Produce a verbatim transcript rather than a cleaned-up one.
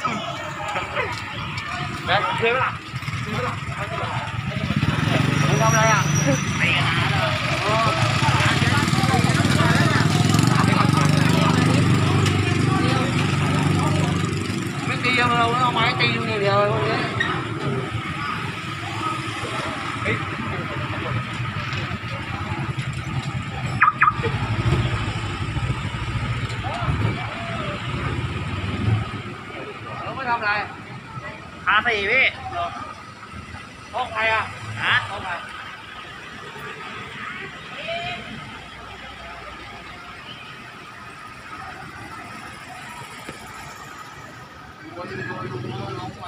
แบ๊ช่วยไหมล่ะมึงทำอะไรอ่ะไม่ตีเราเอาไม้ตีอย่างเดียวพวกนี้เราไม่ทำอะไรหาสี่พี่ห้องใครอ่ะฮะห้องใครวันนี้เราดูน้อง